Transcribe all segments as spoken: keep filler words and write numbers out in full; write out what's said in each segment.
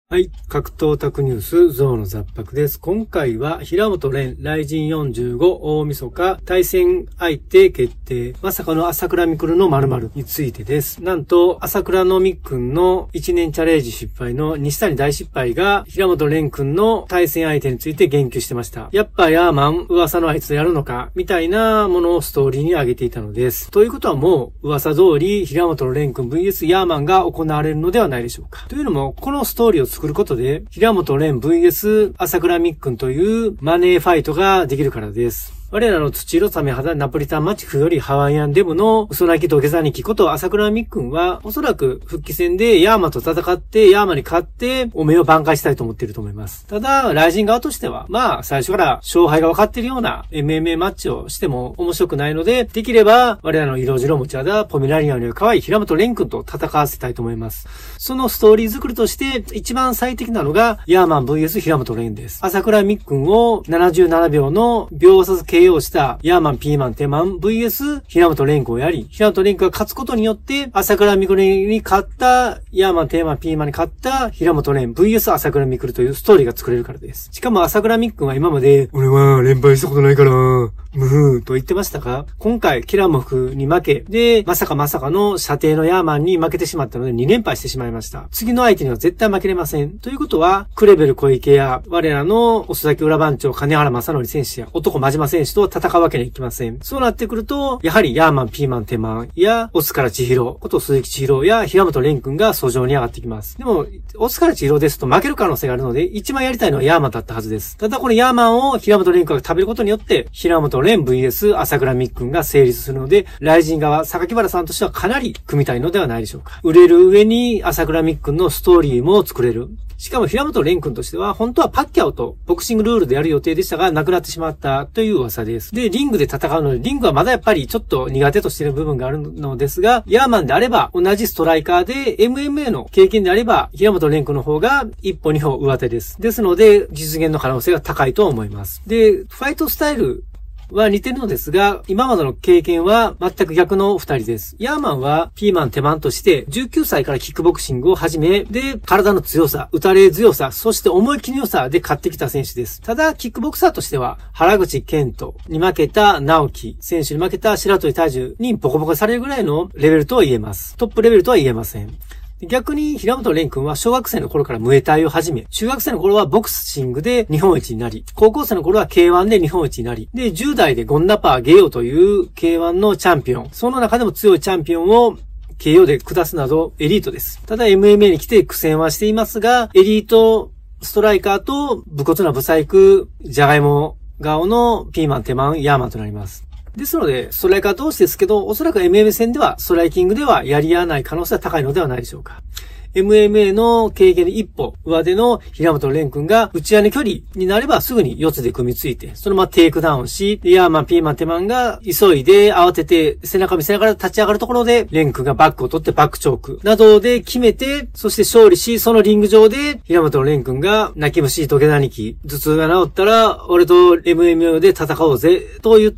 はい。格闘オタクニュース、ゾウの雑白です。今回は、平本蓮、雷神よんじゅうご、大晦日、対戦相手決定、まさかの朝倉未来の〇〇についてです。なんと、朝倉のみくんのいちねんチャレンジ失敗の西谷大失敗が、平本蓮くんの対戦相手について言及してました。やっぱヤーマン、噂のあいつやるのか、みたいなものをストーリーに上げていたのです。ということはもう、噂通り、平本蓮くん ブイエス ヤーマンが行われるのではないでしょうか。というのも、このストーリーを作ることで、平本蓮 ブイエス 朝倉未来というマネーファイトができるからです。我らの土色サメ肌ナポリタンマチフよりハワイアンデブの嘘泣き土下座にきこと朝倉未来はおそらく復帰戦でヤーマと戦ってヤーマに勝ってお目を挽回したいと思っていると思います。ただ、ライジン側としてはまあ最初から勝敗が分かっているような エムエムエー マッチをしても面白くないので、できれば我らの色白持ち肌ポメラニアンより可愛い平本蓮くんと戦わせたいと思います。そのストーリー作りとして一番最適なのがヤーマン ブイエス 平本蓮です。朝倉未来をななじゅうななびょうの秒殺 ケーオー したヤーマン、ピーマン、テマン ブイエス 平本蓮くんをやり、平本蓮くんが勝つことによって朝倉未来に勝ったヤーマン、テーマン、ピーマンに勝った平本蓮 ブイエス 朝倉未来というストーリーが作れるからです。しかも朝倉未来は今まで俺は連敗したことないからムフーと言ってましたが、今回キラモフに負け、で、まさかまさかの射程のヤーマンに負けてしまったのでに連敗してしまいました。次の相手には絶対負けれません。ということは、クレベル小池や我らの遅咲き裏番長金原正則選手や男真島選手と戦うわけにはいきません。そうなってくると、やはりヤーマン、ピーマン、テマンやオスカラ千尋こと鈴木千尋や平本蓮くんが訴状に上がってきます。でも、オスカラ千尋ですと負ける可能性があるので、一番やりたいのはヤーマンだったはずです。ただこのヤーマンを平本蓮くんが食べることによって、平本蓮 ブイエス 朝倉未来が成立するので、ライジン側、榊原さんとしてはかなり組みたいのではないでしょうか。売れる上に朝倉未来のストーリーも作れる。しかも平本蓮くんとしては、本当はパッキャオとボクシングルールでやる予定でしたが、亡くなってしまったという噂です。で、リングで戦うので、リングはまだやっぱりちょっと苦手としている部分があるのですが、ヤーマンであれば、同じストライカーで エムエムエー の経験であれば、平本蓮くんの方が一歩二歩上手です。ですので、実現の可能性が高いと思います。で、ファイトスタイル、は似てるのですが、今までの経験は全く逆の二人です。ヤーマンはピーマンテマンとしてじゅうきゅうさいからキックボクシングを始め、で、体の強さ、打たれ強さ、そして思い切りの良さで勝ってきた選手です。ただ、キックボクサーとしては、原口健人に負けた直樹選手に負けた白鳥大樹にボコボコされるぐらいのレベルとは言えます。トップレベルとは言えません。逆に平本蓮くんは小学生の頃からムエタイを始め、中学生の頃はボクシングで日本一になり、高校生の頃は ケーワン で日本一になり、で、じゅう代でゴンナパーゲオという ケーワン のチャンピオン、その中でも強いチャンピオンをケーオー で下すなどエリートです。ただ エムエムエー に来て苦戦はしていますが、エリートストライカーと武骨なブサイク、ジャガイモ顔のピーマン、テマン、ヤーマンとなります。ですので、ストライカー同士ですけど、おそらく エムエムエー 戦では、ストライキングではやり合わない可能性は高いのではないでしょうか。エムエムエー の経験で一歩上での平本蓮くんが打ち合いの距離になればすぐに四つで組みついて、そのままテイクダウンし、ヤーマン、ピーマン、テマンが急いで慌てて背中見せながら立ち上がるところで、蓮くんがバックを取ってバックチョークなどで決めて、そして勝利し、そのリング上で平本蓮くんが泣き虫土下座にき、頭痛が治ったら俺と エムエムエー で戦おうぜと言って、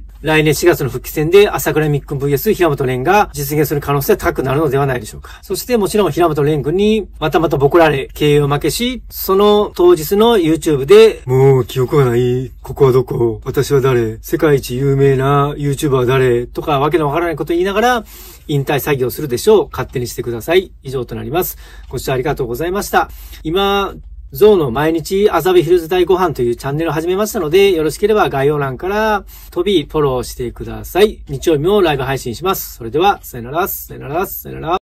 来年しがつの復帰戦で朝倉未来 ブイエス 平本蓮が実現する可能性は高くなるのではないでしょうか。そしてもちろん平本蓮くんにまたまたボコられ、ケーオー 負けし、その当日の YouTube で、もう記憶がない、ここはどこ、私は誰、世界一有名な YouTuber は誰、とかわけのわからないことを言いながら、引退作業するでしょう。勝手にしてください。以上となります。ご視聴ありがとうございました。今、ゾウの毎日麻布ヒルズ大ご飯というチャンネルを始めましたので、よろしければ概要欄から飛びフォローしてください。日曜日もライブ配信します。それでは、さよなら、さよなら、さよなら。